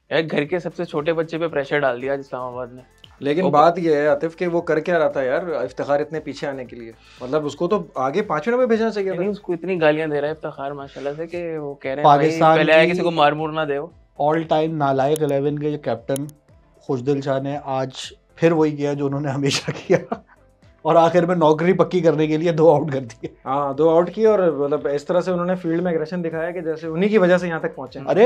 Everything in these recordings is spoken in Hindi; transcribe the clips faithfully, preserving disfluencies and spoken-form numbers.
यार घर के सबसे छोटे बच्चे पे प्रेशर डाल दिया इस्लामाबाद ने। लेकिन बात ये है आतिफ कि वो कर क्या रहा था यार इफ्तिखार इतने पीछे आने के लिए, मतलब उसको तो आगे पांचवें नंबर भेजना चाहिए था। नहीं उसको इतनी गालियां दे रहा है इफ्तिखार माशाल्लाह से कि वो कह रहे हैं पाकिस्तान भाई पहले आया किसी को मार मुर ना दे। ऑल टाइम नालायक इलेवन के कैप्टन खुशदिल शाह ने आज फिर वही किया जो उन्होंने हमेशा किया और आखिर में नौकरी पक्की करने के लिए दो आउट कर दिए। हाँ दो आउट किए और मतलब इस तरह से उन्होंने फील्ड में एग्रेशन दिखाया कि जैसे उन्हीं की वजह से यहाँ तक पहुंचे। अरे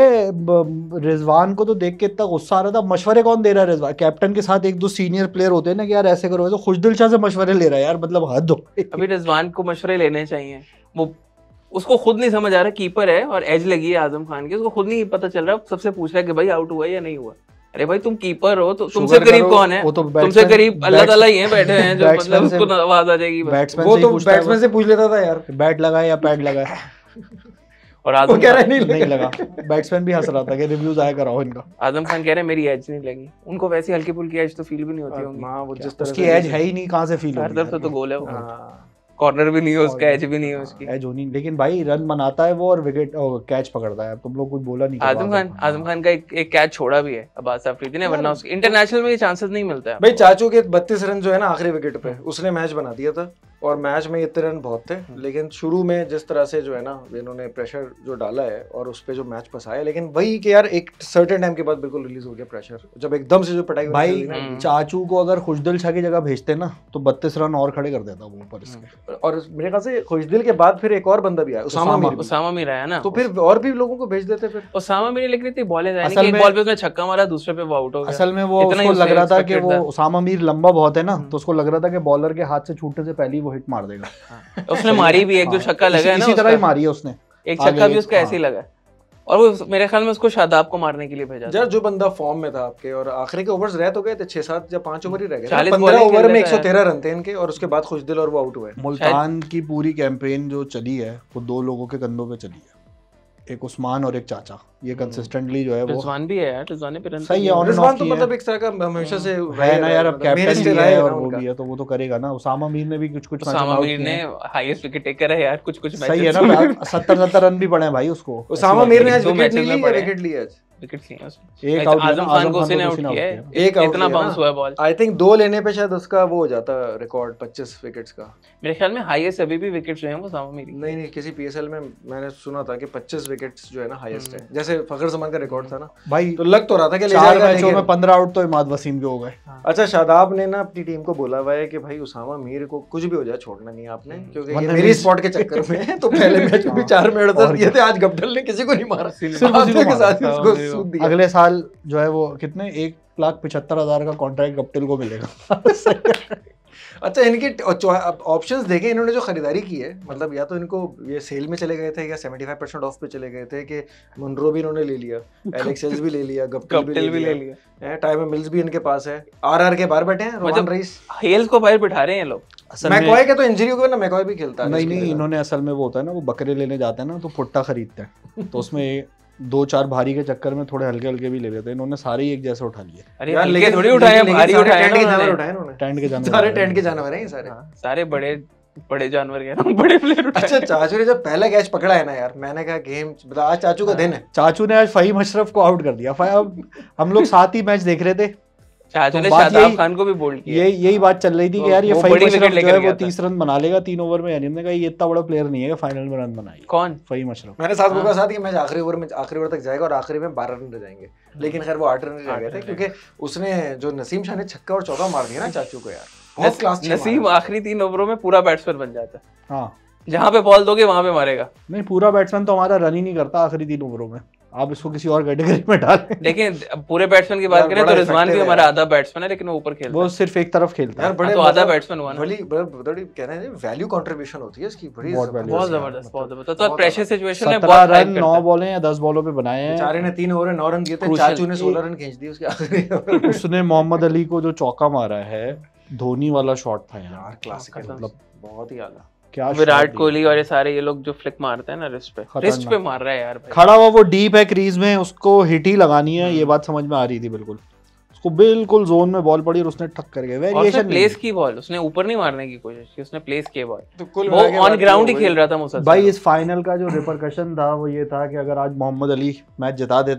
रिजवान को तो देख के इतना गुस्सा आ रहा था। मशवरे कौन दे रहा है रिजवान? कैप्टन के साथ एक दो सीनियर प्लेयर होते हैं ना कि यार ऐसे करो, तो खुशदिल शाह से मशवरे ले रहा है यार, मतलब हद हो। अभी रिजवान को मशवरे लेने चाहिए, वो उसको खुद नहीं समझ आ रहा। कीपर है और एज लगी है आजम खान की, उसको खुद नहीं पता चल रहा, सबसे पूछ रहा है कि भाई आउट हुआ या नहीं हुआ। अरे भाई तुम कीपर हो तो तुमसे करीब कौन है? तो तुमसे करीब अल्लाह ताला ही है बैठे हैं जो मतलब उसको आवाज आ जाएगी। वो तो बैट्समैन से पूछ लेता था यार बैट लगाए या पैड लगाए और आजम कह रहा नहीं, नहीं लगा। बैट्समैन भी हंस रहा था कि रिव्यूज आया कराओ इनका। आजम खान कह रहे हैं मेरी एज नहीं लगी। उनको वैसी हल्की फुल्की एज तो फील भी नहीं होती होंगी। हां वो जिस तरह उसकी एज है ही नहीं, कहां से फील होगी? हर तरफ तो गोल है वो, हां कॉर्नर भी नहीं है उसका, एज भी नहीं है उसकी। एज होनी, लेकिन भाई रन बनाता है वो और विकेट कैच पकड़ता है। तुम लोग कुछ बोला नहीं। आजम खान आजम खान का एक एक कैच छोड़ा भी है अब्बास अफरीदी ने, वरना उसके इंटरनेशनल में ये चांसेस नहीं मिलता है। भाई चाचू के बत्तीस रन जो है ना आखिरी विकेट पे, उसने मैच बना दिया था और मैच में इतने रन बहुत थे। लेकिन शुरू में जिस तरह से जो है ना इन्होंने प्रेशर जो डाला है और उस पे जो मैच फंसाया, लेकिन वही कि यार एक सर्टेन टाइम के बाद बिल्कुल रिलीज हो गया प्रेशर, जब एकदम से जो पिटाई भाई चाचू को अगर खुशदिल शाह की जगह भेजते ना तो बत्तीस रन और खड़े कर देता वो ऊपर इसके। और मेरे ख्याल से खुशदिल के बाद फिर एक और बंदा भी आया, उसामा मीर। उसामा मीर आया ना, तो फिर और भी लोगों को भेज देते फिर। उसामा मीर लेकिन इतनी बॉलें आई नहीं, एक बॉल पे उसने छक्का मारा, दूसरे पे वो आउट हो गया। असल में वो उसको लग रहा था कि वो उसामा मीर लंबा बहुत है ना, तो उसको लग रहा था कि बॉलर के हाथ से छूटने से पहले ही वो हिट मार देगा। उसने मारी भी, एक जो छक्का लगा है ना इसी तरह ही मारी है उसने, एक छक्का भी उसका ऐसे ही लगा। और वो मेरे ख्याल में उसको शादाब को मारने के लिए भेजा यार, जो बंदा फॉर्म में था आपके और आखिरी के ओवर्स रह तो गए थे, छह सात या पांच ओवर ही रह गए, पंद्रह ओवर में एक सौ तेरह रन थे इनके और उसके बाद खुशदिल और वो आउट हुए। मुल्तान की पूरी कैंपेन जो चली है वो दो लोगों के कंधों पे चली है, एक उस्मान और एक चाचा। ये कंसिस्टेंटली जो है वो रिजवान भी है यार, रिजवान पे रन सही है। और रिजवान तो मतलब एक तरह का हमेशा से है ना यार, अब कैप्टन भी है और वो भी है तो वो तो करेगा ना। उसामा मीर ने भी कुछ कुछ उसामा मीर ने हाईएस्ट विकेट टेकर है यार, कुछ कुछ मैचेस सही है ना, सत्तर सत्तर रन भी पड़े हैं भाई उसको। उसामा मीर ने आज विकेट नहीं ली या विकेट ली आज? विकेट लिए उसने, एक आउट आजम खान को उसने आउट किया है, एक इतना बाउंस हुआ बॉल। आई थिंक दो लेने पे शायद उसका वो हो जाता रिकॉर्ड पच्चीस विकेट्स का। मेरे ख्याल में हाईएस्ट अभी भी विकेट्स जो हैं वो उसामा मीर। नहीं नहीं, किसी पीएसएल में मैंने सुना था कि पच्चीस विकेट्स जो है ना हाईएस्ट है, जैसे फखर जमान का रिकॉर्ड था ना भाई, तो लग तो रहा था कि ले जाएगा। मैचों में पंद्रह आउट तो इमाद वसीम के हो गए। अच्छा, शादाब ने ना अपनी टीम को बोला हुआ है कि भाई उसामा मीर को कुछ भी हो जाए छोड़ना नहीं आपने, क्योंकि ये मेरी स्पॉट के चक्कर में है। तो पहले मैच में भी चार में अड़सठ दिए थे, आज गब्डल ने किसी को नहीं मारा, सिर्फ उसी के साथ उसको सूद दिया। अगले साल जो है वो कितने एक लाख पचहत्तर हजार का कॉन्ट्रैक्ट गप्टिल को मिलेगा। अच्छा, इनके ऑप्शंस देखें, इन्होंने जो खरीदारी की है, मतलब या तो इनको ये सेल में चले गए थे या पचहत्तर परसेंट ऑफ पे चले गए थे कि मुनरो भी इन्होंने ले लिया, एलेक्स हेल्स भी ले लिया, गप्टिल भी ले लिया, टाइम मिल्स भी इनके पास है, आरआर के बाहर बैठे हैं, रोहन रईस, हेल्स को बाहर बिठा रहे हैं लोग। मैकॉय के तो इंजरी हो गई ना, मैकॉय भी खेलता है। नहीं नहीं, इन्होंने असल में वो होता है ना, वो बकरे लेने जाते हैं ना तो पुट्टा खरीदते हैं, तो उसमें दो चार भारी के चक्कर में थोड़े हल्के हल्के भी ले लेते हैं। इन्होंने सारे ही एक जैसे उठा लिए। अरे यार लेकिन थोड़ी उठाए, भारी उठाए ना उन्होंने, टेंट के जानवर, सारे टेंट के जानवर हैं सारे, सारे बड़े बड़े जानवर के बड़े प्लेयर उठाए। अच्छा, चाचू ने जब पहला कैच पकड़ा है ना यार, मैंने कहा गेम बता, आज चाचू का दिन है। चाचू ने आज फहीम अशरफ को आउट कर दिया। अब हम लोग साथ ही मैच देख रहे थे, चाचू ने शादाब खान को भी बोल्ड किया। यही यही बात चल रही थी कि यार ये फहीम अशरफ जो है वो तीस रन बना लेगा तीन ओवर में। हमने कहा ये इतना बड़ा प्लेयर नहीं है कि फाइनल में रन बनाए। कौन? फहीम अशरफ। मैंने साथ बोला साथ ये मैच आखिरी ओवर में आखिरी ओवर तक जाएगा और आखिरी में बारह रन रह जाएंगे, लेकिन खैर वो आठ रन रह गए थे, क्योंकि उसने जो नसीम शाह ने छक्का और चौका मार दिया ना चाचू को यार, बहुत क्लास। नसीम आखिरी तीन ओवरों में पूरा बैट्समैन बन जाता है। हाँ, जहाँ पे बॉल दोगे वहां पे मारेगा। नहीं, पूरा बैट्समैन तो हमारा रन ही नहीं करता आखिरी तीन ओवरों में, आप इसको किसी और कैटेगरी में डालें। लेकिन पूरे बैट्समैन की बात करें तो रिजवान भी हमारा आधा बैट्समैन है, लेकिन वो ऊपर खेलता है, वो सिर्फ एक तरफ खेलता है यार, बड़े तो आधा बैट्समैन हुआ ना। बड़ी बड़ी कह रहे हैं वैल्यू कंट्रीब्यूशन होती है इसकी, बड़ी बहुत जबरदस्त, बहुत जबरदस्त। तो प्रेशर सिचुएशन में बहुत रन नौ बॉलें या दस बॉलों पे बनाए हैं। बेचारे ने तीन ओवर में नौ रन दिए थे, चाचू ने सोलह रन खींच दिए उसके आखिरी। उसने मोहम्मद अली को जो चौका मारा है, धोनी वाला शॉट था यार, क्लासिक, मतलब बहुत ही आला। क्या विराट कोहली और ये सारे ये लोग जो फ्लिक मारते हैं ना रिस्ट पे, रिस्ट पे मार रहा है यार भाई। खड़ा हुआ वो डीप है क्रीज में, उसको हिट ही लगानी है, ये बात समझ में आ रही थी बिल्कुल। उसको बिल्कुल जोन में बॉल पड़ी और उसने ठक करके वेरिएशन प्लेस की बॉल, उसने ऊपर नहीं मारने की कोशिश की, उसने प्लेस की बॉल, तो वो ऑन ग्राउंड ही खेल रहा था मुसलसल। भाई इस फाइनल का जो रिपरकशन था वो ये था कि अगर आज मोहम्मद अली मैच जिता देता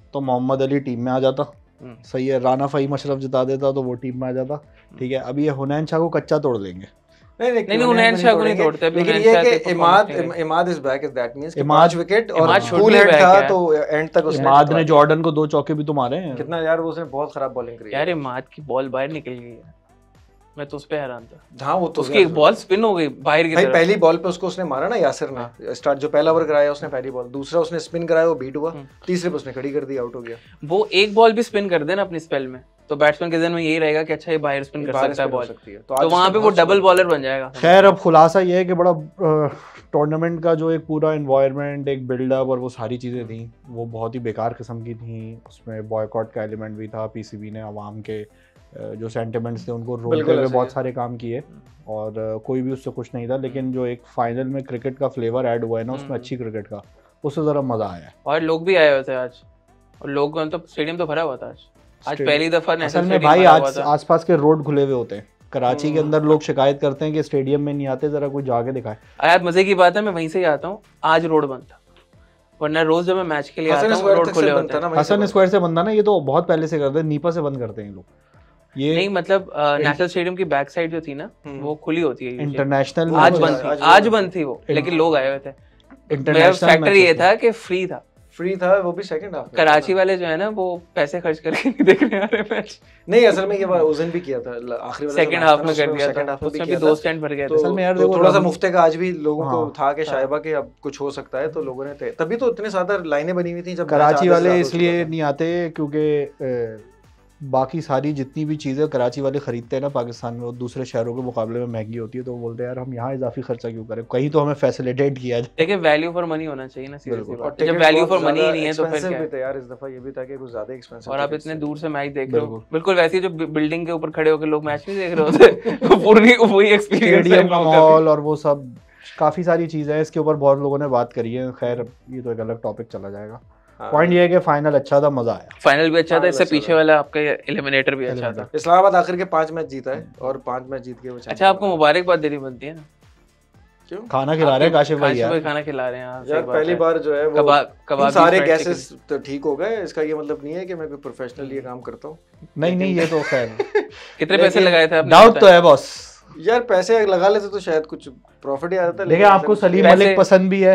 तो मोहम्मद अली टीम में आ जाता, सही है, राना फ़हीम अशरफ जिता देता तो वो टीम में आ जाता, ठीक है। अभी ये हुनैन शाह को कच्चा तोड़ देंगे। नहीं नहीं नहीं हुनैन शाह को नहीं तोड़ते, लेकिन ये कि Imad Imad is back, is that means कि पांच विकेट और फुल हेड था तो एंड तक उसने इमाद ने जॉर्डन को दो चौके भी तो मारे हैं। कितना यार, वो उसने बहुत खराब बॉलिंग करी यार। इमाद की बॉल बाहर निकल गई है, मैं तो उस पे हैरान था। हाँ वो तो उसकी एक बॉल स्पिन हो गई बाहर की भाई, तरफ। पहली बॉल पे उसको उसने मारा ना यासिर ने, स्टार्ट जो पहला ओवर कराया उसने पहली बॉल, दूसरा उसने स्पिन कराया वो बीट हुआ, तीसरे पे उसने खड़ी कर दी, आउट हो गया। वो एक बॉल भी स्पिन कर देना अपनी स्पेल में तो बैट्समैन के ज़हन में यही रहेगा कि अच्छा ये बाहर स्पिन कर सकता है बॉल, तो वहां पे वो डबल बॉलर बन जाएगा। खैर अब खुलासा ये है कि बड़ा टूर्नामेंट का जो एक पूरा एनवायरनमेंट, एक बिल्डअप और वो सारी चीज़ें थी वो बहुत ही बेकार किस्म की थी। उसमें बॉयकॉट का एलिमेंट भी था, पीसीबी ने अवाम के जो सेंटिमेंट्स थे उनको रोकते हुए बहुत सारे काम किए और कोई भी उससे खुश नहीं था। लेकिन जो एक फाइनल में क्रिकेट का फ्लेवर ऐड हुआ है ना उसमें, अच्छी क्रिकेट का, उससे ज़रा मज़ा आया। और लोग भी आए हुए थे आज, और लोग तो स्टेडियम तो भरा हुआ था आज आज पहली दफा असल में भाई आज आसपास के रोड खुले हुए होते हैं। कराची के अंदर लोग शिकायत करते हैं कि स्टेडियम में नहीं आते, जरा कोई जाके दिखाए। यार मजे की बात है, मैं वहीं से ही आता हूँ, आज रोड बंद था, वरना रोज जब मैं मैच के लिए आता हूँ रोड खुले होते हैं। हसन स्क्वायर से बंद ना, ये तो बहुत पहले से करते हैं, नीपा से बंद करते हैं लोग। ये नहीं मतलब नेशनल स्टेडियम की बैक साइड जो थी ना वो खुली होती है इंटरनेशनल, आज बंद थी, आज बंद थी वो, लेकिन लोग आए हुए थे। इंटरनेशनल फैक्टर ये था कि फ्री था, फ्री था वो भी सेकंड हाफ। कराची वाले जो है ना वो पैसे खर्च करके नहीं देख रहे हैं मैच। नहीं असल में ये उस दिन भी किया था, आखिरी वाला सेकंड हाफ में कर दिया था, उसमें भी दो स्टैंड भर गए थे। असल में यार थोड़ा सा मुफ्ते का आज भी लोगों को था कि शायबा के अब कुछ हो सकता है, तो लोगों ने थे, तभी तो इतने ज्यादा लाइनें बनी हुई थी। जब कराची वाले इसलिए नहीं आते क्योंकि बाकी सारी जितनी भी चीज़ें कराची वाले खरीदते हैं ना पाकिस्तान में, वो दूसरे शहरों के मुकाबले में महंगी होती है, तो वो बोलते हैं यार हम यहाँ इजाफी खर्चा क्यों करें, कहीं तो हमें फैसिलिटेट किया जाए। देखिए वैल्यू फॉर मनी होना चाहिए ना, सीरियसली बात। जब वैल्यू फॉर मनी ही नहीं है तो फिर क्या है यार। इस दफा ये भी था कि कुछ ज्यादा एक्सपेंसिव, और आप इतने दूर से मैच देख रहे हो, बिल्कुल वैसे जो बिल्डिंग के ऊपर खड़े होकर लोग मैच नहीं देख रहे होते, पूरी वही एक्सपीरियंस है, माहौल और वो सब काफ़ी सारी चीज़ें हैं। इसके ऊपर बहुत लोगों ने बात करी है, खैर ये तो एक अलग टॉपिक चला जाएगा। पॉइंट ये है कि फाइनल अच्छा था, मजा आया, फाइनल भी अच्छा था, इससे पीछे वाला आपका एलिमिनेटर भी अच्छा था। इस्लामाबाद आखिर के पांच मैच जीता है और पांच मैच जीत के वो। अच्छा आपको मुबारकबाद देनी बनती है ना, क्यों? खाना खिला रहे हैं काशिफ भाई यार, खाना खिला रहे हैं यार पहली बार जो है वो कबाब कबाब सारे गैसेस तो ठीक हो गए। इसका ये मतलब नहीं है कि मैं कोई प्रोफेशनल ये काम करता हूँ, नहीं नहीं ये तो खैर कितने पैसे लगाए थे आपने? डाउट तो है बॉस यार, पैसे लगा लेते तो शायद कुछ प्रॉफिट ही आता। लेकिन आपको सलीम मलिक पसंद भी है,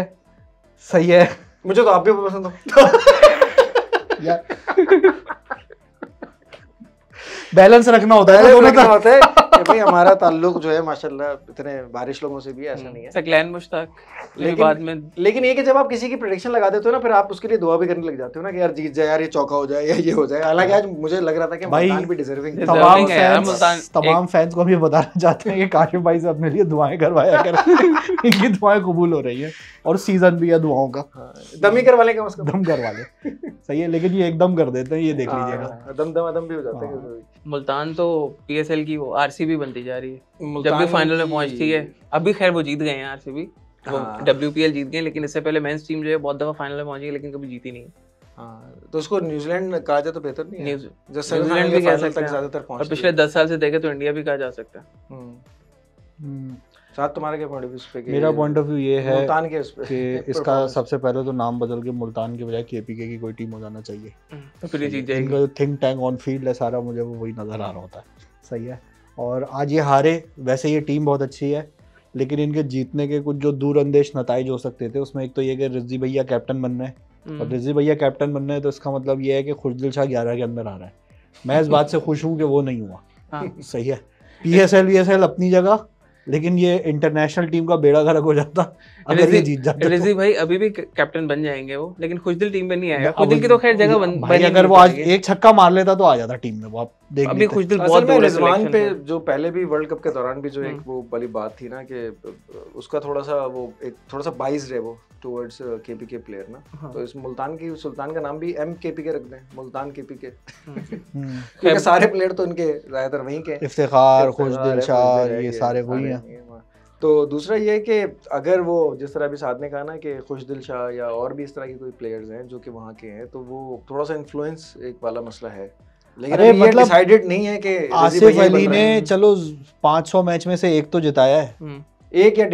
सही है, मुझे तो आप भी पसंद हो। बैलेंस रखना होता है, दोनों का होता है कि भाई हमारा ताल्लुक जो है माशाल्लाह इतने बारिश लोगों से भी ऐसा नहीं है। सकलैन मुश्ताक लेकिन बाद में लेकिन ये कि जब आप किसी की प्रेडिक्शन लगा देते हो ना, फिर आप उसके लिए दुआ भी करने लग जाते हो ना कि यार जीत जाए, यार ये चौका हो जाए या ये हो जाए। हालांकि आज मुझे लग रहा था कि मुल्तान भी डिजर्विंग है। तमाम फैंस तमाम फैंस को हम ये बताना चाहते हैं कि काशिफ भाई से अपने लिए दुआएं करवाया कर, इनकी दुआएं कबूल हो रही है और सीजन भी है दुआओं का। दम ही करवा ले, कम से कम दम करवा ले, सही है, लेकिन ये एकदम कर देते हैं, ये देख लीजिएगा, दम दम दम भी हो जाता है। मुल्तान तो पीएसएल की वो आरसीबी बनती जा रही है, जब भी फाइनल में पहुंचती है। अभी खैर वो जीत गए हैं आरसीबी, वो डब्ल्यूपीएल जीत गए, लेकिन इससे पहले मेंस टीम जो है बहुत दफा फाइनल में पहुंची है लेकिन कभी जीती नहीं। हाँ, तो उसको न्यूजीलैंड कहा जाए तो बेहतर नहीं है, न्यूजीलैंड भी कह सकते हैं ज्यादातर पहुंच, और पिछले दस साल से देखे तो इंडिया भी कहा जा सकता है। साथ तुम्हारा क्या पॉइंट ऑफ व्यू पे? मेरा पॉइंट ऑफ व्यू ये है मुल्तान के उस पे कि इसका सबसे पहले तो नाम बदल के मुल्तान के बजाय केपीके की कोई टीम हो जाना चाहिए, तो फिर ये जीत जाएगी। इनका थिंक टैंक ऑन फील्ड है सारा, मुझे वो वही नजर आ रहा होता है, सही है। और आज ये हारे, वैसे ये टीम बहुत अच्छी है, लेकिन इनके जीतने के कुछ जो दूरअंदेश नताइज हो सकते थे, उसमें एक तो ये कि रिजवी भैया कैप्टन बन रहे हैं, और रिजवी भैया कैप्टन बन रहे हैं तो इसका मतलब ये है कि खुशदिल शाह ग्यारह के अंदर आ रहा है। मैं इस बात से खुश हूँ कि वो नहीं हुआ, सही है। पीएसएल वीएसएल अपनी जगह, लेकिन ये इंटरनेशनल टीम का बेड़ा गर्क हो जाता अगर ये जीत जाते। रिजवी भाई अभी भी कैप्टन बन जाएंगे वो, लेकिन खुशदिल टीम में नहीं आएगा। खुशदिल की तो खैर जगह बन, भाई अगर वो आज एक छक्का मार लेता तो आ जाता टीम में, वो आप देख अभी खुशदिल बहुत दूर है। रिजवान पे जो पहले भी वर्ल्ड कप के दौरान भी जो एक वो वाली बात थी ना कि उसका थोड़ा सा वो एक थोड़ा सा बाइस्ड है वो टुवर्ड्स केपीके प्लेयर ना, तो इस मुल्तान की सुल्तान का नाम भी एम केपीके रख दें, मुल्तान केपीके, क्योंकि सारे प्लेयर तो इनके ज्यादातर वहीं के, इफ्तिखार, खुशदिल शाह, ये सारे वही हैं। तो दूसरा ये है कि अगर वो जिस तरह अभी साथ ने कहा ना कि खुशदिल शाह या और भी इस तरह के कोई प्लेयर्स हैं जो कि वहाँ के हैं, तो वो थोड़ा सा इन्फ्लुएंस एक वाला मसला है, लेकिन अरे मतलब डिसाइडेड नहीं है कि आसिफ अली ने चलो पाँच सौ मैच में से एक तो जिताया है, एक या डेढ़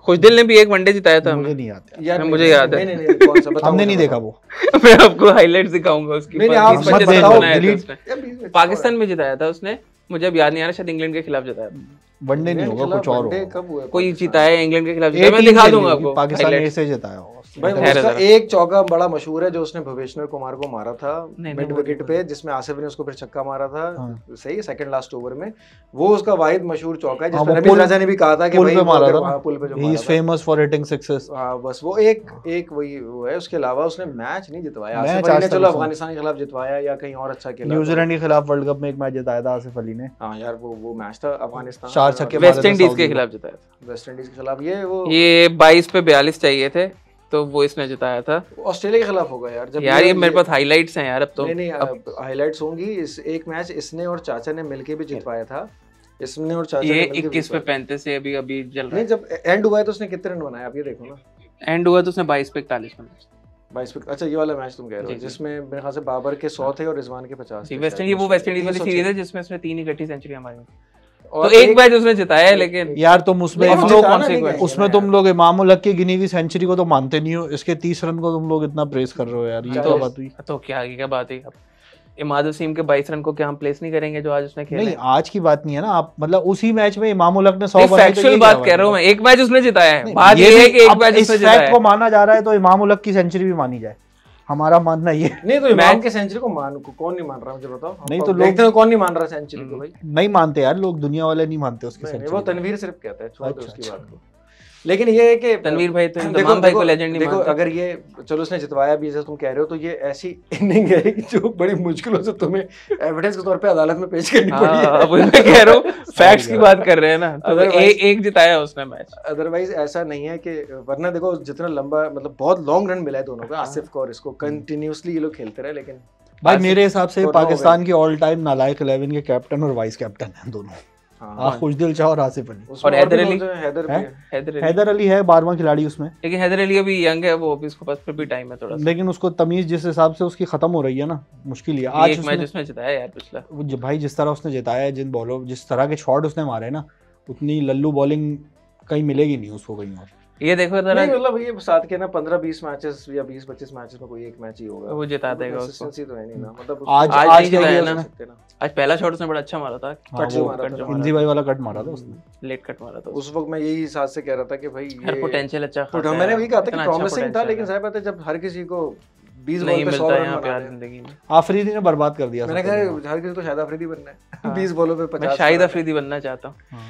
खुशदिल ने भी एक वनडे जिताया था, मुझे नहीं याद यार नहीं, मुझे याद है। नहीं नहीं नहीं कौन सा बताओ, हमने नहीं देखा वो। मैं आपको हाइलाइट्स दिखाऊंगा उसकी। नहीं, नहीं, आप बीस मत पच्चीस रन बताओ, बनाए थे delete- उसने। पाकिस्तान में जिताया था उसने, मुझे अब याद नहीं आ रहा, शायद इंग्लैंड के खिलाफ जिताया था। वनडे नहीं होगा, कुछ और होगा। कब हुआ कोई पाकिस्तान? जिताया है इंग्लैंड के खिलाफ, ए जिताया, मैं टीम दिखा के दूंगा लिए आपको पाकिस्तान ए highlights। से जिताया होगा। भाई है उसका जरा। एक चौका बड़ा मशहूर है जो उसने भुवनेश्वर कुमार को मारा था नहीं, मिड नहीं, विकेट वो- पे, जिसमें आसिफ ने उसको फिर छक्का मारा था। हाँ। सही, सेकंड लास्ट ओवर में। वो उसका वाहिद मशहूर चौका है हाँ, जिसमें वो रमीज पुल- राजा ने भी कहा था कि पुल भाई पे वो मारा अगर था वहाँ ना, पुल पे जो ही मारा इज था। Famous for hitting sixes. हाँ बस वो एक एक वही वो है, उसके अलावा उसने मैच नहीं जितवाया। मैच आसिफ अली आज ने तक चलो उसने- अफगानिस्तान के खिलाफ जितवाया या कहीं और अच्छा खेला। न्यूजीलैंड के खिलाफ वर्ल्ड कप में एक मैच जिताया था आसिफ अली ने। हाँ यार वो वो मैच था अफगानिस्तान चार और छक्के वेस्ट मारे थे इंडीज सऊदी के को। खिलाफ जिताया था। वेस्ट इंडीज के खिलाफ। ये वो ये बाईस पे बयालीस चाहिए थे, तो वो इसने जिताया था। ऑस्ट्रेलिया के खिलाफ होगा यार। जब यार ये मेरे पास हाइलाइट्स हैं यार अब तो। नहीं नहीं अब हाइलाइट्स होंगी। इस एक मैच इसने और चाचा ने मिलके भी जितवाया था। इसने और चाचा ये ने मिलके भी इक्कीस पे जितवाया। पैंतीस से अभी अभी चल रहा नहीं है। जब एंड हुआ है तो उसने कितने रन बनाए आप ये देखो ना। एंड हुआ तो उसने बाईस पे इकतालीस बनाए। बाईस पे। अच्छा ये वाला मैच तुम कह रहे जी, हो जी। जिसमें मेरे ख्याल से बाबर के सौ थे और रिजवान के पचास थे वेस्ट शायद। इंडीज, वो वेस्ट इंडीज वाली तीन सौ सीरीज है छह। जिसमें उसने तीन इकट्ठी सेंचुरी मारी। और तो एक मैच उसने जिताया है, लेकिन यार तुम उसमें लेकिन of वो no जिताना नहीं consequence। कहेंगे उसमें ना तुम यार। लोग इमाम उल हक की गिनी हुई सेंचुरी को तो मानते नहीं हो, इसके तीस रन को तुम लोग इतना प्रेस कर रहे हो यार, ये तो- क्या बात हुई? तो क्या आगे क्या बात है। अब इमाद वसीम के बाईस रन को क्या हम प्लेस नहीं करेंगे जो आज उसने खेले? नहीं आज की बात नहीं है ना, आप मतलब उसी मैच में इमाम उल हक ने सौ नहीं, बनाए तो फैक्चुअल ये बात क्या कह रहा हूँ है? मैं। एक मैच उसने जिताया है, नहीं, बात ये ये है भी- कि एक अब मैच इस उसने फैक्ट जिताया को है। माना जा रहा है तो इमाम उल हक की सेंचुरी भी मानी जाए, हमारा मानना ये। नहीं तो इमाम मैच- के सेंचुरी को मान को कौन नहीं मान रहा मुझे बताओ। हम नहीं तो तो लोग- देखते हैं कौन नहीं मान रहा सेंचुरी को भाई। नहीं मानते यार लोग, दुनिया वाले नहीं मानते उसकी नहीं, नहीं, सेंचुरी। वो तनवीर सिर्फ कहता है, छोड़ दो अच्छा, उसकी अच्छा। बात को। लेकिन ये है कि तनवीर भाई तो देखो तमाम भाई को देखो, लेजेंड नहीं देखो मानते। अगर ये चलो उसने जितवाया भी जैसे तुम कह रहे हो, तो ये ऐसी इनिंग है कि जो बड़ी मुश्किलों से तुम्हें एविडेंस के तौर पे अदालत में पेश करनी पड़ी हाँ, है। अब मैं कह रहा हूँ फैक्ट्स की बात कर रहे हैं ना, तो Otherwise- एक एक जिताया उसने मैच। अदरवाइज ऐसा नहीं है कि वरना देखो जितना लंबा मतलब बहुत लॉन्ग रन मिला है दोनों का, आसिफ को और इसको कंटिन्यूअसली ये लोग खेलते रहे। लेकिन भाई आसिफ मेरे हिसाब से तो ना हो पाकिस्तान की ऑल टाइम नालायक इलेवन के कैप्टन और वाइस कैप्टन हैं दोनों, हाँ, हाँ, खुशदिल शाह और आसिफ अली। उसमें और हैदर भी अली? लोग हैं, हैदर भी हैं? है। हैदर अली। हैदर अली है बारहवां खिलाड़ी उसमें, लेकिन हैदर अली अभी यंग है, वो अभी उसके पास फिर भी टाइम है थोड़ा सा। लेकिन उसको तमीज जिस हिसाब से उसकी खत्म हो रही है ना, मुश्किल ही है। आज आज एक मैच उसने उसने जिताया यार पिछला। वो ज- भाई जिस तरह उसने जिताया है, जिन बॉलों जिस तरह के शॉट उसने मारे ना, उतनी लल्लू बॉलिंग कहीं मिलेगी नहीं उसको कहीं और। ये देखो जरा, नहीं मतलब ये साथ के ना पंद्रह बीस मैचेस या बीस पच्चीस मैचेस में कोई एक मैच ही होगा। वो जिता देगा उसको। कंसिस्टेंसी तो है नहीं ना मतलब आज आज आज नहीं क्या जिताया किया ना। उसने? आज पहला शॉट उसने बड़ा अच्छा मारा था, हाँ, कट जो वो मारा था। हिंदी भाई वाला कट मारा था उसने। लेट कट मारा था उस वक्त मैं यही साथ से कह रहा था कि भाई यार ये पोटेंशियल अच्छा खासा तो है। मैंने वही कहा था कि इतना अच्छा प्रॉमिसिंग था, potential लेकिन है। साहब बात है जब हर किसी को बीस नहीं बॉल पे सौ मिलता रन यहाँ प्यार बनाने हैं। जिंदगी में। आफरीदी ने बर्बाद कर दिया मैंने सबको। कहा हर किसी को शाहिद अफरीदी बनना है। हाँ। बीस बॉलों पे मैं पचास शाहिद बनाने हैं। अफरीदी बनना चाहता हूँ। हाँ,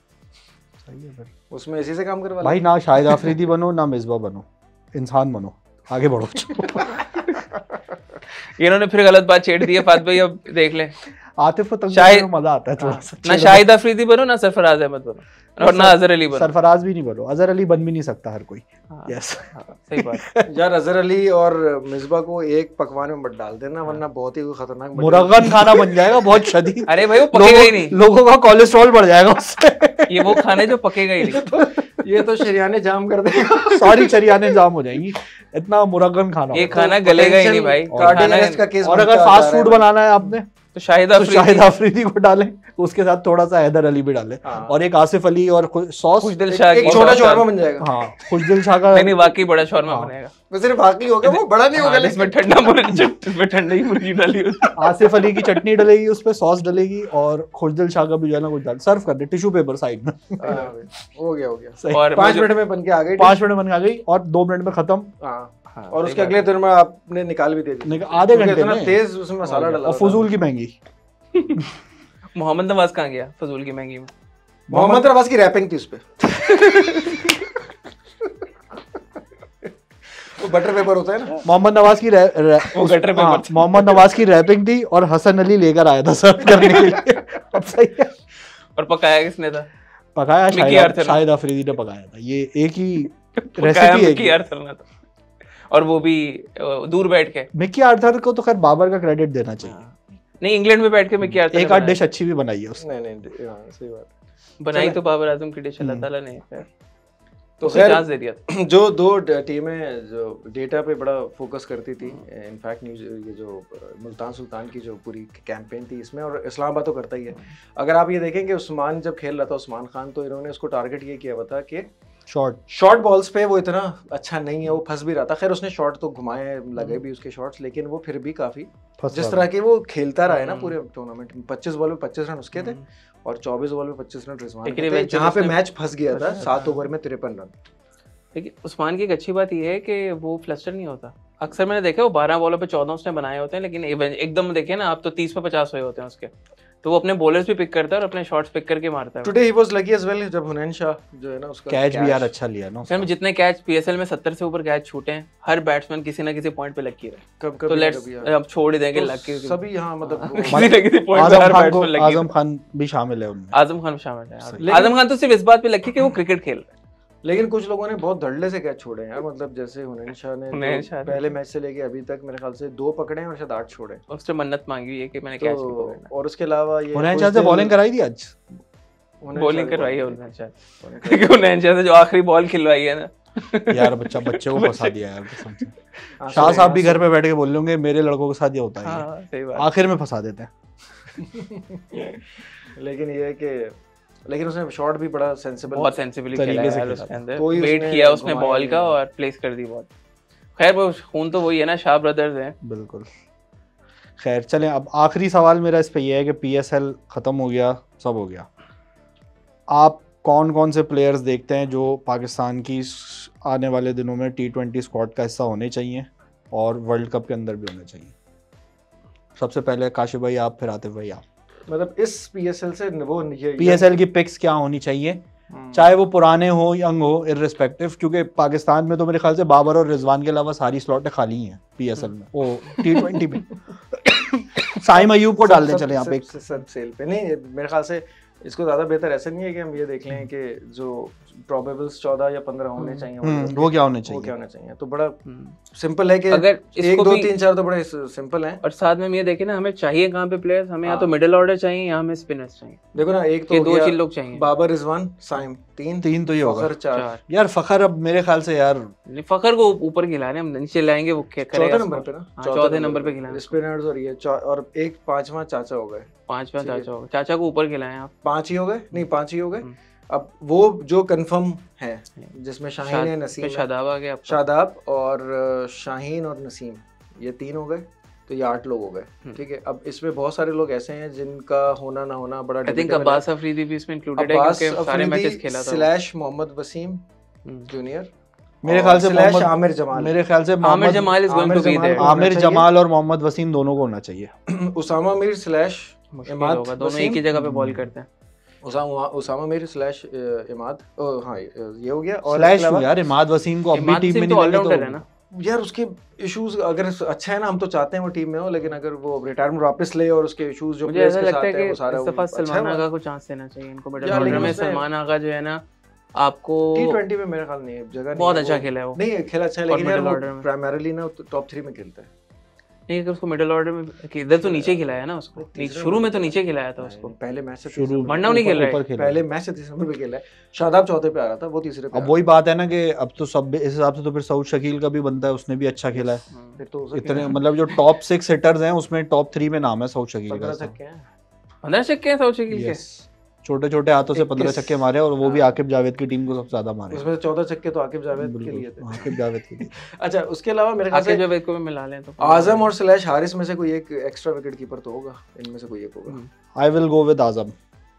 सही है फिर। उसमें इसी से काम करवा भाई ना शाहिद आफरीदी बनो ना मिसबा बनो, इंसान बनो, आगे बढ़ो। इन्होंने फिर गलत बात छेड़ दी है फात भाई, अब देख ले। आतिफ को तंग शाहिद- करने में मजा आता है थोड़ा सा। ना शाहिद अफरीदी बनो ना सरफराज अहमद बनो और ना अजहर अली बनो। सरफराज भी नहीं बनो, अजहर अली बन भी नहीं सकता हर कोई। हाँ, यस हाँ, सही बात। यार अजहर अली और मिसबा को एक पकवान में मत डाल देना वरना बहुत ही खतरनाक बन मुरगन खाना बन जाएगा बहुत शदीद। अरे भाई वो पकेगा ही नहीं, लोगों लोगों का कोलेस्ट्रॉल बढ़ जाएगा उससे। ये वो खाने जो पकेगा ही नहीं। जाएगा। ये तो शरियाने जाम कर देगा। सारी चरियाने जाम हो जाएंगी, इतना मुरगन खाना ये होगा। खाना गलेगा ही नहीं भाई। कार्डियक खाना- अरेस्ट का केस और अगर बनता फास्ट जा रहा फूड है। बनाना है आपने तो शाहिद तो अफरीदी शाहिद आफरीदी को डालें, उसके साथ थोड़ा सा हैदर अली भी डालें, हाँ। और एक आसिफ अली और खु- सॉस। खुशदिल शाह एक की छोटा सॉस शौरमा डाल। बन जाएगा। हाँ खुशदिल शाह का नहीं नहीं वाकई बड़ा शौरमा हाँ। बनेगा। वो सिर्फ आखिरी होगा, वो बड़ा नहीं होगा। हाँ, जिसमें ठंडा मुर्गी जिसमें ठंडी मुर्गी डाली होती। आसिफ अली की चटनी डलेगी, उस पे सॉस डलेगी, और खुशदिल शाह का भी जो है ना कुछ डाल सर्व कर दे, टिश्यू पेपर साइड में। हाँ, हो गया हो गया। सही। और पाँच वो जो- मिनट में बन के आ गई। पाँच मिनट में बन के आ गई और दो मिनट में खत्म। हाँ हाँ, और सही उसके बात अगले दिन में आपने निकाल भी दे दी। निक- आधे क्योंकि घंटे इतना में तेज उसमें मसाला डाला और हुआ था। फजूल की महंगी। है। मोहम्मद नवाज कहाँ गया फजूल की महंगी में? मोहम्मद नवाज की रैपिंग थी उस पे। वो बटर पेपर होता है ना। मोहम्मद नवाज की रै- रै- वो उस- गटर पेपर हाँ, था। मोहम्मद नवाज की रैपिंग थी और हसन अली लेकर आया था सर्व करने के लिए। अब सही है। और पकाया किसने था? पकाया मिकी शाहिद आर्थर ने। शाहिद अफरीदी ने पकाया था। ये एक ही पकाया रेसिपी है। मिकी आर्थर ने था, और वो भी अ, दूर बैठ के। मिकी आर्थर को तो खैर बाबर का क्रेडिट देना चाहिए। नहीं इंग्लैंड में बैठ के मिकी आर्थर ने एक आध बनाया। डिश अच्छी भी बनाई है उसने। नहीं नहीं हाँ, सही बात। बनाई तो बाबर आजम की डिश अल्लाह ताला ने खैर तो उसे खैर चांस दे दिया था। जो दो ड- टीमें जो डेटा पे बड़ा फोकस करती थी, इनफैक्ट न्यूज ये जो मुल्तान सुल्तान की जो पूरी कैंपेन थी इसमें, और इस्लामाबाद तो करता ही है। अगर आप ये देखें कि उस्मान जब खेल रहा था, उस्मान खान, तो इन्होंने उसको टारगेट ये किया हुआ था कि शॉर्ट शॉर्ट बॉल्स पे वो इतना अच्छा नहीं है, वो फंस भी रहा था। खैर उसने शॉट तो घुमाए, लगे भी उसके शॉट्स, लेकिन वो फिर भी काफी जिस तरह के वो खेलता रहा है ना पूरे टूर्नामेंट में, पच्चीस बॉल में पच्चीस रन उसके थे और चौबीस बॉल में पच्चीस रन रिजवान के थे, जहाँ पे मैच फंस गया था सात ओवर में तिरपन रन। लेकिन उस्मान की एक अच्छी बात यह है कि वो फ्लस्टर नहीं होता। अक्सर मैंने देखा वो बारह बॉलों पे चौदह उसने बनाए होते हैं, लेकिन एकदम देखे ना आप तो तीस पे पचास हुए होते हैं उसके, तो वो अपने बॉलर्स भी पिक करता है और अपने शॉट्स पिक करके मारता है। Today he was lucky as well जब हुनैन शाह जो है ना उसका कैच भी यार अच्छा लिया ना उसने। जितने कैच पीएसएल में सत्तर से ऊपर कैच छूटे हैं, हर बैट्समैन किसी ना किसी पॉइंट पे लकी है। कब कब तो लेट्स अब छोड़ ही देंगे लकी सभी यहां मतलब किसी ना किसी पॉइंट पे हर बैट्समैन लकी। आजम खान भी शामिल है उनमें। आजम खान शामिल है। आजम खान तो सिर्फ इस बात पे लकी कि वो क्रिकेट खेल रहा है, लेकिन कुछ लोगों ने बहुत धड़ल्ले से कैच छोड़े हैं यार, मतलब जैसे हुनैन शाह ने पहले मैच से लेके अभी तक मेरे ख्याल से दो पकड़े हैं और शायद आठ छोड़े। उससे मन्नत मांगी हुई है कि मैंने कैच नहीं पकड़ना। और उसके अलावा ये हुनैन शाह से बॉलिंग कराई थी आज, बॉलिंग करवाई है हुनैन शाह, हुनैन शाह से जो आखिरी बॉल खिलवाई है ना यार, बच्चा बच्चे को फंसा दिया यार कसम से। शाह साहब भी घर पे बैठ के बोल लेंगे मेरे लड़कों के साथ ये होता है, आखिर में फंसा देते हैं। लेकिन ये है कि लेकिन उसने शॉट भी बड़ा सेंसिबल, बहुत सेंसिबली खेला है उसके अंदर, वेट किया उसने बॉल का और प्लेस कर दी बॉल। खैर वो खून तो वही है ना, शाह ब्रदर्स हैं। बिल्कुल। खैर चलें, अब आखिरी सवाल मेरा इस पे ये है कि पीएसएल खत्म हो गया, सब हो गया, आप कौन कौन से प्लेयर्स देखते हैं जो पाकिस्तान की आने वाले दिनों में टी ट्वेंटी स्क्वाड का हिस्सा होने चाहिए और वर्ल्ड कप के अंदर भी होने चाहिए? सबसे पहले काशिफ भाई आप, फिर आतिफ भाई आप। मतलब इस पीएसएल से वो ये पीएसएल की पिक्स क्या होनी चाहिए, चाहे वो पुराने हो यंग हो, इररिस्पेक्टिव, क्योंकि पाकिस्तान में तो मेरे ख्याल से बाबर और रिजवान के अलावा सारी स्लॉटें खाली हैं पीएसएल में, वो टी ट्वेंटी में। साइम अयूब को डालने चले आप एक सब सेल पे। नहीं मेरे ख्याल से इसको ज्यादा बेहतर ऐसा नहीं है कि हम ये देख लें कि जो प्रोबेबल्स चौदह या पंद्रह होने चाहिए वो क्या होने चाहिए, वो क्या होने चाहिए। तो बड़ा सिंपल है कि अगर एक दो तीन चार तो बड़े सिंपल हैं। और साथ में हम ये देखें ना, हमें चाहिए कहाँ पे प्लेयर्स, हमें यहाँ तो मिडिल ऑर्डर चाहिए, यहाँ हमें स्पिनर्स चाहिए। देखो ना, एक तो दो चीज लोग चाहिए, बाबर रिजवान साइम, तीन तीन तो ये होगा, फखर चार। यार फखर अब मेरे ख्याल से यार फखर को ऊपर खिला रहे हैं, हम नीचे लाएंगे वो चौथे नंबर पे ना, चौथे नंबर पे खिलाएंगे स्पिनर्स। और ये और एक पांचवा चाचा हो गए, पांचवा चाचा हो गए, चाचा को ऊपर खिलाएं आप, पांच ही हो गए, नहीं पांच ही हो गए। अब वो जो कंफर्म है जिसमें शाहीन है, नसीम, शादाब आ गया, शादाब और शाहीन और नसीम, ये तीन हो गए, तो ये आठ लोग हो गए। ठीक है, अब इसमें बहुत सारे लोग ऐसे हैं जिनका होना ना होना बड़ा आई थिंक अब्बास अफरीदी भी इसमें इंक्लूडेड है क्योंकि सारे मैचेस खेला था। स्लैश मोहम्मद वसीम जूनियर, मेरे ख्याल से मोहम्मद आमिर जमाल, मेरे ख्याल से Aamir Jamal is going to be there, Aamir Jamal और मोहम्मद वसीम दोनों को होना चाहिए। उसामा मीर स्लैश इमाद, दोनों एक ही जगह पे बॉल करते हैं। उसामा उसामा मीर स्लैश इमाद, हाँ ये हो गया। और स्लैश यार इमाद वसीम को अपनी टीम में नहीं लेंगे तो है ना यार, उसके इश्यूज अगर अच्छा है ना, हम तो चाहते हैं वो टीम में हो, लेकिन अगर वो रिटायरमेंट वापस ले और उसके इश्यूज जो मुझे ऐसा लगता है कि इस दफा सलमान आगा को चांस देना चाहिए इनको। मिडिल ऑर्डर में सलमान आगा जो है ना, आपको टी ट्वेंटी में मेरे ख्याल नहीं जगह, बहुत अच्छा खेला है वो, नहीं खेला अच्छा है, लेकिन यार वो प्राइमरीली ना टॉप थ्री में खेलता है। नहीं अगर उसको मिडिल ऑर्डर में इधर तो नीचे खिलाया ना उसको, शुरू में तो नीचे खिलाया था उसको, पहले मैच से शुरू वरना नहीं खेल रहा है, पहले मैच से तीसरे नंबर पे खेला है। शादाब चौथे पे आ रहा था, वो तीसरे पे। अब वही बात है ना कि अब तो सब इस हिसाब से तो फिर सऊद शकील का भी बनता है, उसने भी अच्छा खेला है। फिर तो इतने मतलब जो टॉप सिक्स हिटर्स हैं उसमें टॉप थ्री में नाम है सऊद शकील का। पंद्रह छक्के हैं, पंद्रह छक्के हैं सऊद शकील के, छोटे छोटे हाथों से पंद्रह छक्के मारे, और वो भी आकिब जावेद की टीम को सबसे ज्यादा मारे। उसमें चौदह छक्के तो आकिब जावेद के लिए थे, आकिब जावेद के लिए। अच्छा, उसके अलावा मेरे ख्याल से आकिब जावेद को भी मिला लें तो आजम और स्लैश हारिस में से कोई एक एक्स्ट्रा विकेट कीपर तो होगा, इनमें से कोई एक होगा। I will go with Azam,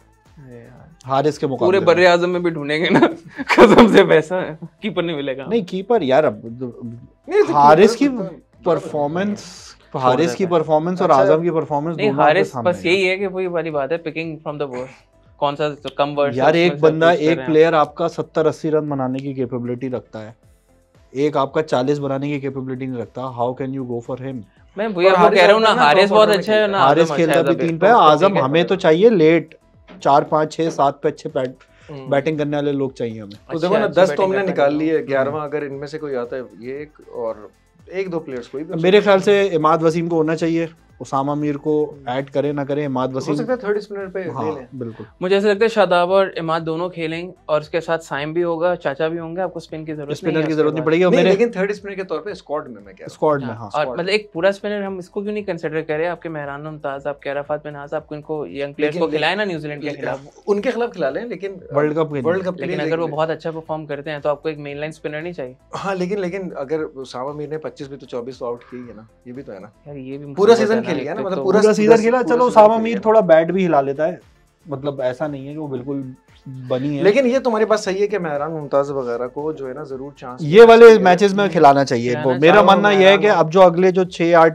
Haris के मुकाबले। पूरे बर्रे आजम में भी ढूंढेंगे ना कसम से, वैसा कीपर नहीं मिलेगा। नहीं कीपर यार, अब हारिस की परफॉर्मेंस, हारिस की परफॉर्मेंस और आजम की परफॉर्मेंस दोनों हारिस बस यही है कि वही वाली बात है, पिकिंग फ्रॉम द वर्स्ट, कौन सा कम वर्ड। यार एक बंदा, एक प्लेयर आपका सत्तर अस्सी रन बनाने की कैपेबिलिटी रखता है, एक आपका चालीस बनाने की कैपेबिलिटी नहीं रखता। How can you go for him? मैं वही आपको कह रहा हूं ना, हारिस बहुत अच्छा है ना, हारिस खेलता भी तीन पे, आजम हमें तो चाहिए लेट चार पाँच छह सात पे अच्छे बैट बैटिंग करने वाले लोग चाहिए हमें। तो देखो ना, दस तो हमने निकाल लिए, ग्यारहवां अगर इनमें से कोई आता है, ये एक और एक दो प्लेयर्स कोई भी। मेरे ख्याल से इमाद वसीम को होना चाहिए, उसामा मीर को ऐड करे ना करे, इमाद हो वसीम सकता है थर्ड स्पिनर पे हाँ ले लें। बिल्कुल। मुझे ऐसा लगता है शादाब और इमाद दोनों खेलेंगे और उसके साथ साइम भी होगा, चाचा भी होंगे, आपको स्पिन की जरूरत स्पिनर नहीं है की उसके जरूरत नहीं बाद। पड़ेगी। और नहीं, मेरे लेकिन थर्ड स्पिनर के तौर पे स्क्वाड में मैं कह रहा हूं। स्क्वाड में हाँ, हाँ और squad मतलब एक पूरा स्पिनर हम इसको क्यों नहीं कंसिडर करें, आपके मेहरान मुमताज, आपके अरफात बिनाज, आपको इनको यंग प्लेयर्स को लेकिन- खिलाए ना न्यूजीलैंड के खिलाफ, उनके खिलाफ खिला लें, लेकिन वर्ल्ड कप के वर्ल्ड कप के लिए लेकिन अगर वो ले- बहुत अच्छा परफॉर्म करते हैं तो आपको एक मेन लाइन स्पिनर नहीं चाहिए हाँ, लेकिन लेकिन अगर उसामा मीर ने पच्चीस भी तो चौबीस तो आउट किए ना, ये भी तो है ना। यार, ये भी पूरा मुसीबत सीजन है खेल गया ना, एक मतलब तो- पूरा पूरा सीजन दस- खेला। पूरा चलो सीजन उसामा खेल मीर गया। थोड़ा बैट भी हिला लेता है, मतलब ऐसा नहीं है कि वो बिल्कुल बनी है। लेकिन ये तुम्हारे पास सही है कि मेहरान मुमताज वगैरह को जो है ना जरूर चांस ये वाले मैचेस में खिलाना चाहिए खिलाना इनको। चाहिए। मेरा चारों मानना यह है कि मैदान अब जो अगले जो छह आठ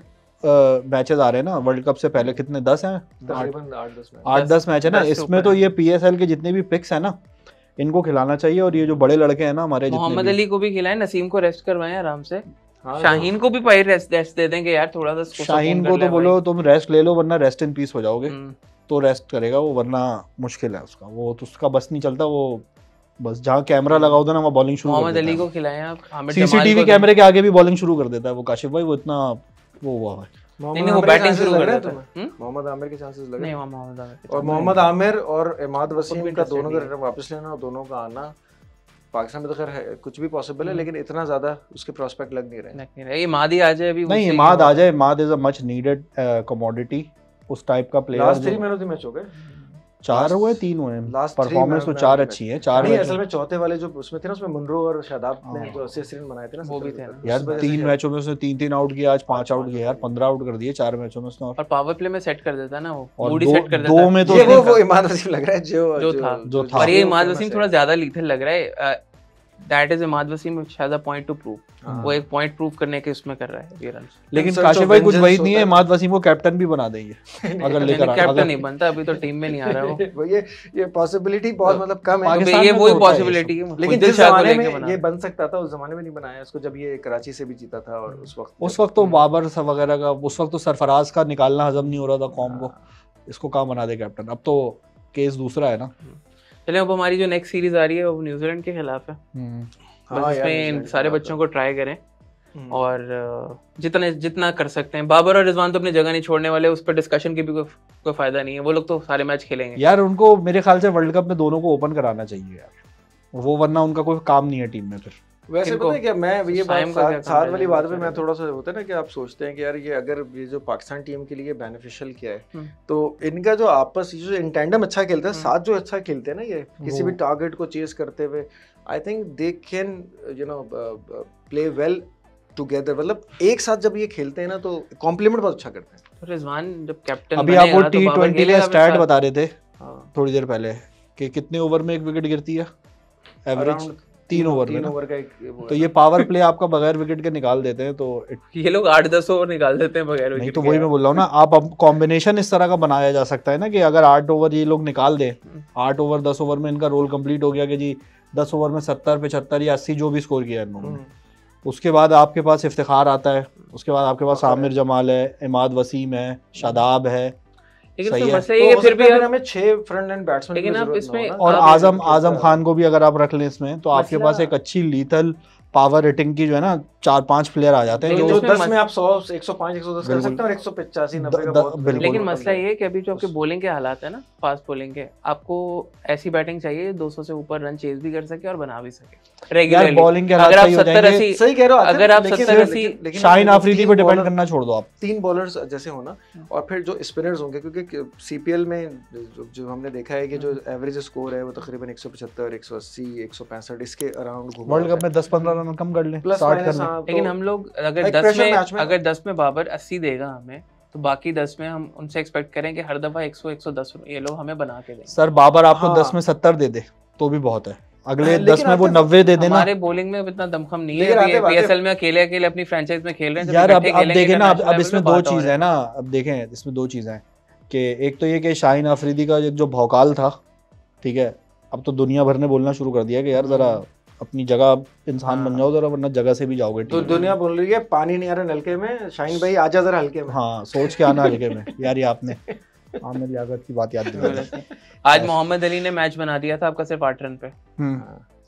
मैचेस आ रहे हैं ना वर्ल्ड कप से पहले, कितने दस हैं, आठ तकरीबन आठ दस मैच। आठ दस मैच है ना, दस से इसमें ऊपर तो है। ये पीएसएल के जितने भी पिक्स है ना इनको खिलाना चाहिए। और ये जो बड़े लड़के हैं ना हमारे जितने मोहम्मद भी, अली को भी खिलाएं, नसीम को रेस्ट करवाएं आराम से, हाँ, शाहीन को भी पाई रेस्ट रेस्ट दे देंगे यार, थोड़ा सा उसको शाहीन सुकून को कर ले तो बोलो तुम रेस्ट ले लो वरना रेस्ट इन पीस हो जाओगे। भाई। हम्म, तो रेस्ट करेगा वो, वरना मुश्किल है उसका, वो तो उसका बस नहीं चलता। वो बस जहाँ कैमरा लगा होता है ना वहाँ बॉलिंग शुरू कर मोहम्मद अली देता को है। खिलाएं आप, आमिर जमाल सीसीटीवी को दें। कैमरे के आगे भी बॉलिंग शुरू कर देता है वो काशिफ भाई, वो इतना वो हुआ है। नहीं नहीं, वो आमिर के बैटिंग chances शुरू लग कर रहे हैं देता है। तुम्हें? हम्म? मोहम्मद आमिर के चांसेस लग रहे नहीं, हैं। वहाँ मोहम्मद आमिर के और चांस मोहम्मद आमिर और इमाद भी वसीम का interested दोनों नहीं का है। रिटर्न वापस लेना और दोनों का आना पाकिस्तान में तो खैर है- कुछ भी पॉसिबल है, हम्म। लेकिन इतना ज्यादा उसके प्रोस्पेक्ट लग नहीं रहे। नहीं रहे। ये मादी आ जाए अभी, नहीं उससे इमाद क्या आ होगा? जाए, Imad is a much needed commodity, उस टाइप का player. Last three man of the match हो गए, चार last- हुए तीन हुए last three परफॉर्मेंस man तो of चार the अच्छी है। चार नहीं मैच असल में चौथे वाले जो उसमें थे ना, उसमें मुनरो और शादाब ने हाँ। जो अस्सी अस्सी रन बनाए थे ना, वो भी सत्तर थे ना। सत्तर, यार उस वजह से तीन शायद- मैचों में उसने तीन तीन आउट किया, आज पांच पांच आउट किया यार, आउट पंद्रह आउट कर दिए चार मैचों में उसने। और और पावर प्ले में सेट कर देता है ना वो, और मूडी दो- सेट कर देता दो है। में तो ये वो नहीं वो इमाद वसीम लग रहा है जो जो था जो था। और ये जो इमाद famous वसीम है। थोड़ा ज्यादा लीथल लग रहा है, that is Imad Wasim has a point to prove, हाँ। वो एक पॉइंट प्रूव करने के उसमें कर रहा है ये रन। लेकिन search काशिफ of भाई कुछ vengeance वही नहीं है, होता है। इमाद वसीम को कैप्टन भी बना देंगे अगर लेकर आ- कैप्टन अगर नहीं बनता, अभी तो टीम में नहीं आ रहा है वो। वो ये ये पॉसिबिलिटी बहुत मतलब कम है, पाकिस्तान ये में वही तो होता है ये पॉसिबिलिटी है, लेकिन दिल जिस शाह को जमाने लेके में बना ये बन सकता था उस जमाने में नहीं बनाया इसको, जब ये कराची से भी जीता था और उस वक्त उस वक्त तो बाबर सा वगैरह का, उस वक्त तो सरफराज का निकालना हजम नहीं हो रहा था कौम को, इसको कहाँ बना दे कैप्टन। अब तो केस दूसरा है ना। चलिए, अब हमारी जो नेक्स्ट सीरीज आ रही है वो न्यूजीलैंड के खिलाफ है, हाँ बस यार, इसमें इन न्यूजीलैंड सारे के बच्चों को ट्राई करें हम्म। और अ, जितने जितना कर सकते हैं। बाबर और रिजवान तो अपनी जगह नहीं छोड़ने वाले, उस पर डिस्कशन की भी कोई कोई फायदा नहीं है, वो लोग तो सारे मैच खेलेंगे। यार उनको मेरे ख्याल से वर्ल्ड कप में दोनों को ओपन कराना चाहिए यार, वो वरना उनका कोई काम नहीं है टीम में फिर। वैसे इनको- पता है क्या, मैं ये साइम बात का क्या साथ काम साथ चल वाली रहा है बात पे मैं बेचारे? थोड़ा सा होता है ना कि आप सोचते हैं कि यार ये अगर ये जो पाकिस्तान टीम के लिए बेनिफिशियल क्या है, हम्म। तो इनका जो आपस ये जो इन टैंडम अच्छा खेलते हैं, हम्म। साथ जो अच्छा खेलते हैं ना, ये किसी वो- भी टारगेट को चेस करते हुए, I think they can you know play well together. मतलब एक साथ जब ये खेलते हैं ना तो कॉम्प्लीमेंट बहुत अच्छा करते हैं। तो रिजवान जब कैप्टन अभी बनेगा आपको तो टी बाबर ट्वेंटी खेलेगा का फिर स्टैट साथ। बता रहे थे हाँ, थोड़ी देर पहले कि कितने ओवर में एक विकेट गिरती है एवरेज, Around तीन ओवर में तीन ना। ओवर का एक वो तो है ये ना। पावर प्ले आपका बगैर विकेट के निकाल देते हैं, तो it- ये लोग आठ दस ओवर निकाल देते हैं बगैर नहीं विकेट तो के वही यार। मैं बोल रहा हूँ ना, आप अब कॉम्बिनेशन इस तरह का बनाया जा सकता है ना कि अगर आठ ओवर ये लोग निकाल दें, आठ ओवर दस ओवर में इनका रोल कंप्लीट हो गया कि जी दस ओवर में सत्तर पचहत्तर या अस्सी जो भी स्कोर किया है इन्होंने, हम्म। उसके बाद आपके पास इफ्तिखार आता है, उसके बाद आपके पास फखर है। आमिर जमाल है, इमाद वसीम है, शादाब है, लेकिन सही इसमें है। मसला तो ये है हो फिर सकता भी है यार, हमें छह फ्रंट एंड बैट्समैन लेकिन आप इसमें- और आप- आजम आजम खान को भी अगर आप रख लें इसमें, तो आपके मसला- पास एक अच्छी लीथल पावर रेटिंग की जो है ना चार पांच प्लेयर आ जाते हैं लेकिन जो जो इसमें दस मस- में आप सौ एक सौ पाँच एक सौ दस कर बिल्कुल। सकते हैं और एक सौ पचासी नब्बे का द- बहुत बिल्कुल। लेकिन बहुत मसला कम है। ये है कि अभी जो आपके बॉलिंग के हालात है ना, फास्ट बॉलिंग के, आपको ऐसी बैटिंग चाहिए दो सौ से ऊपर रन चेज भी कर सके और बना भी सके यार रेगुलरली। बॉलिंग के अगर हालात आप सही हो सत्तर जाएंगे। अस्सी सही कह रहे हो आतिफ, अगर आप लेकिन- सत्तर लेकिन- अस्सी लेकिन शाहीन तीन आफरीदी पे डिपेंड bowler- करना छोड़ दो आप। तीन बॉलर्स जैसे हो ना, और फिर जो स्पिनर्स होंगे, क्योंकि सीपीएल में जो, जो हमने देखा है कि जो एवरेज स्कोर है वो तकरीबन एक सौ पचहत्तर एक सौ अस्सी एक सौ पैंसठ इसके अराउंड घूमा वर्ल्ड होता कप में दस पंद्रह रन कम कर लें, प्लस साठ माइनस। कर लें। हाँ, तो- लेकिन हम लोग अगर एक दस pressure में match में- अगर दस में बाबर अस्सी देगा हमें, तो बाकी दस में हम उनसे एक्सपेक्ट करें कि हर दफा एक सौ एक सौ दस ये लोग हमें बना के दें। सर बाबर आपको हाँ। दस में सत्तर दे दे तो भी बहुत है, अगले हाँ, दस लेकिन में वो आतिफ, नब्बे दे देना। हमारे बॉलिंग में इतना दमखम नहीं लेकिन है, आतिफ, आतिफ- पीएसएल में अकेले अकेले अपनी फ्रेंचाइज में खेल रहे हैं। जब यार अब इकट्ठे अब खेलेंगे देखें ना, अब international अब level इसमें पे दो बात और चीज़ है ना, अब देखें इसमें दो चीज़ें हैं कि एक तो ये कि शाहीन अफरीदी का एक जो भौकाल था, ठीक है, अब तो दुनिया भर ने बोलना शुरू कर दिया कि यार जरा अपनी जगह इंसान बन जाओ जरा, वरना जगह से भी जाओगे तो टीम। दुनिया बोल रही है पानी नहीं आ रहा नलके में, शाहीन भाई आजा जरा हल्के में। हाँ सोच के आना हल्के में यार, ये आपने आमिर लियाकत की बात याद दिला दी। आज मोहम्मद अली ने मैच बना दिया था आपका सिर्फ आठ रन पे। हम्म, हाँ,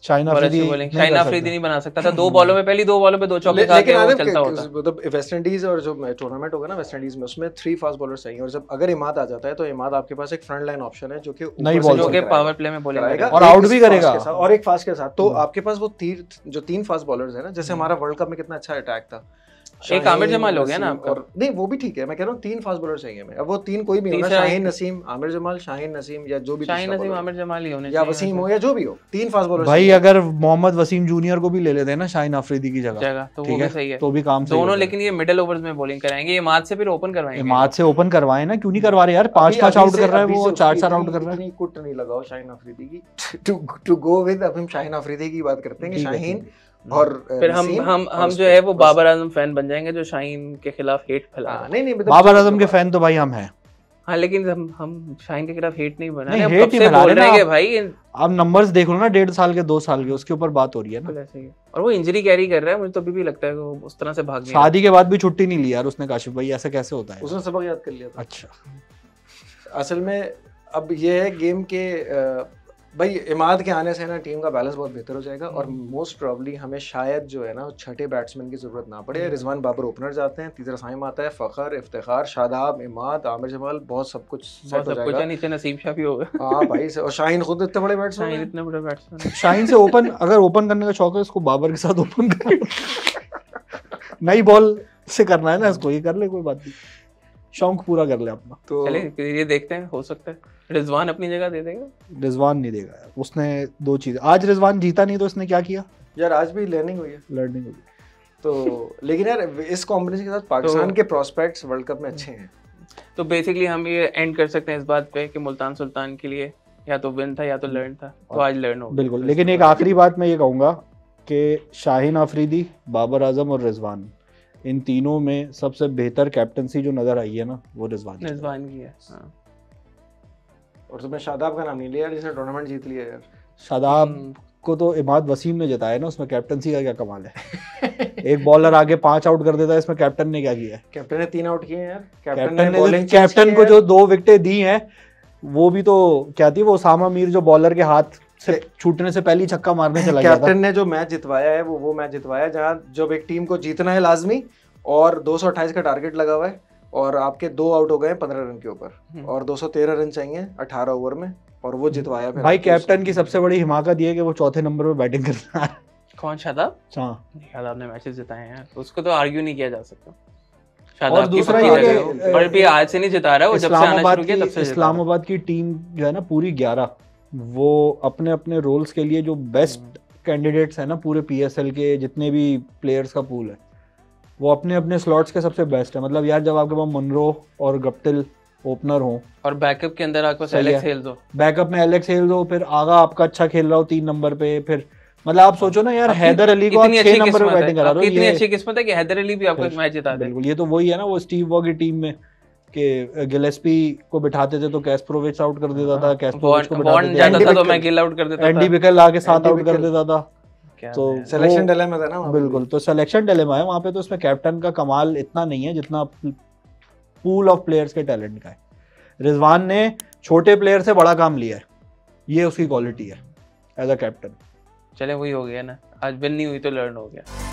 शाहिन अफरीदी शाहिन अफरीदी नहीं बना सकता था, दो बॉलों में पहली दो बॉलों पे दो चौके खा के वो चलता होता। मतलब वेस्ट इंडीज और जो टूर्नामेंट होगा ना वेस्ट इंडीज में, उसमें थ्री फास्ट बॉलर चाहिए, और जब अगर इमाद आ जाता है तो इमाद आपके पास एक फ्रंट लाइन ऑप्शन है जो कि नहीं बॉल जो कि पावर प्ले में बॉलिंग करेगा और आउट भी करेगा और एक फास्ट के साथ। तो आपके पास वो तीन जो तीन फास्ट बॉलर्स है ना, जैसे हमारा वर्ल्ड कप में कितना अच्छा अटैक था, एक आमिर जमाल हो गया ना आपका, और नहीं वो भी ठीक है, मैं कह रहा हूँ तीन फास्ट बॉलर चाहिए हमें। अब वो तीन कोई भी हो ना, शाहीन नसीम, आमिर जमाल, शाहीन नसीम या जो भी शाहीन नसीम आमिर जमाल ही होने या वसीम हो या जो भी हो, तीन फास्ट बॉलर भाई। अगर मोहम्मद वसीम जूनियर को भी ले लेते हैं ना शाहीन अफरीदी की जगह, जगह तो वो भी सही है, तो भी काम सही दोनों। लेकिन ये मिडिल ओवर्स में बॉलिंग कराएंगे, इमाद से फिर ओपन करवाएंगे। इमाद से ओपन करवाए ना, क्यों नहीं करवा रहे यार? पांच पांच आउट कर रहा है वो, चार चार आउट कर रहा है। इतनी कुट नहीं लगाओ शाहीन अफरीदी की, टू टू गो विद। अब हम शाहीन अफरीदी की बात करते हैं, शाहीन और फिर हम हम हम जो है वो बाबर आजम फैन बन जाएंगे जो शाहीन के खिलाफ हेट फैला। नहीं नहीं बाबर आजम के फैन तो भाई हम हैं। हाँ लेकिन हम हम शाहीन के खिलाफ हेट नहीं बना रहे हैं, हेट नहीं बोल रहे हैं भाई। आप नंबर्स देख लो ना, डेढ़ साल के दो साल के, उसके ऊपर बात हो रही है ना। ऐसे ही और वो इंजरी कैरी कर रहा है, मुझे तो अभी भी लगता है वो उस तरह से भाग नहीं। शादी के बाद भी छुट्टी नहीं ली यार उसने, काशिफ भाई ऐसा कैसे होता है? उसने सबक याद कर लिया था। अच्छा असल में अब ये है गेम के भाई, इमाद के आने से ना टीम का बैलेंस बहुत बेहतर हो जाएगा, और मोस्ट प्रॉब्ली हमें शायद जो है ना छठे बैट्समैन की जरूरत ना पड़े। रिजवान बाबर ओपनर जाते हैं, तीसरा साइम आता है, फखर, इफ्तिखार, शादाब, इमाद, आमिर जमाल, बहुत सब कुछ सेट हो जाएगा। नीचे नसीब शाह भी होगा। हां भाई, और शाहीन खुद इतने बड़े बैट्समैन हैं, इतने बड़े बैट्समैन। शाहीन से ओपन अगर ओपन करने का शौक है इसको, बाबर के साथ ओपन कर नई बॉल से करना है ना इसको, ये कर ले, कोई बात नहीं, शौक पूरा कर ले अपना। तो चले ये देखते हैं, हो सकता है रिजवान अपनी जगह दे देगा। रिजवान नहीं देगा यार, उसने दो चीजें, आज रिजवान जीता नहीं तो इसने क्या किया यार? आज भी लर्निंग हुई है, लर्निंग हुई तो लेकिन यार इस कॉम्बिनेशन के साथ पाकिस्तान तो, के प्रोस्पेक्ट्स वर्ल्ड कप में अच्छे हैं। तो बेसिकली हम ये एंड कर सकते हैं इस बात पे कि मुल्तान सुल्तान के लिए या तो विन था या तो लर्न था, तो आज लर्न हो बिल्कुल। लेकिन एक आखिरी बात मैं ये कहूँगा कि शाहीन अफरीदी, बाबर आजम और रिजवान, इन तीनों में सबसे बेहतर कैप्टनसी जो नजर आई है ना वो रिजवान रिजवान की है। हाँ। और तुमने शादाब का नाम नहीं लिया जिसने टूर्नामेंट जीत लिया यार। शादाब को तो इमाद वसीम ने जिताया ना, उसमें कैप्टनसी का क्या कमाल है। एक बॉलर आगे पांच आउट कर देता है, इसमें कैप्टन ने क्या किया है? कैप्टन ने तीन आउट किए यार। कैप्टन ने बॉलिंग, कैप्टन को जो दो विकेटें दी हैं वो भी तो क्या थी, वो उसामा मीर जो बॉलर के हाथ से छूटने से पहले छक्का मारने चला गया था। कैप्टन ने जो मैच जितवाया है वो वो मैच जितवाया जहां जब एक टीम को जीतना है लाजमी, और दो सौ अट्ठाईस का टारगेट लगा हुआ है, और आपके दो आउट हो गए पंद्रह रन के ऊपर, और दो सौ तेरह रन चाहिए अठारह ओवर में, और वो जितवाया। भाई कैप्टन की सबसे बड़ी हिमाकत ये है कि वो चौथे नंबर पे बैटिंग करता है। कौन? शादाब? हां, शादाब ने मैचेस जिताए हैं, उसको तो आर्ग्यू नहीं किया जा सकता। शादाब और दूसरा ये कि और भी आज से नहीं जिता रहा, वो जब से आना शुरू किया तब से। इस्लामाबाद की टीम जो है ना पूरी ग्यारह, वो अपने अपने रोल्स के लिए जो बेस्ट कैंडिडेट्स है ना पूरे पीएसएल के जितने भी प्लेयर्स का पूल है, वो अपने अपने स्लॉट्स के सबसे बेस्ट है। मतलब यार जब आपके पास मुनरो और गप्टिल ओपनर हो, और बैकअप के अंदर आपके पास एलेक्स हेल्स हो, बैकअप में एलेक्स हेल्स हो, फिर आगा आपका अच्छा खेल रहा हो तीन नंबर पे, फिर मतलब आप सोचो ना यार, हैदर अली को आप छह नंबर पे बैटिंग करा रहे हो। कितनी अच्छी किस्मत है कि हैदर अली भी आपको एक मैच जिता दे। बिल्कुल, ये तो वही है ना वो स्टीव वॉ की टीम में कि गिलेस्पी को बिठाते थे तो कैस्प्रोविच आउट कर देता था, कैस्प्रोविच को बिठाते थे जाता था तो मैं गिल आउट कर देता था, एंडी बिकल आके सात आउट कर देता था। तो सिलेक्शन डिलेमा था ना। बिल्कुल, तो सिलेक्शन डिलेमा है वहां पे। तो इसमें कैप्टन का कमाल इतना नहीं है जितना पूल ऑफ प्लेयर्स के टैलेंट का है। रिजवान ने छोटे प्लेयर से बड़ा काम लिया है, ये उसकी क्वालिटी है एज अ कैप्टन। चले वही हो गया ना, आज विन नहीं हुई तो लर्न हो गया।